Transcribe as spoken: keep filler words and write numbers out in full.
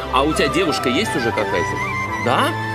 А у тебя девушка есть уже какая-то? Да?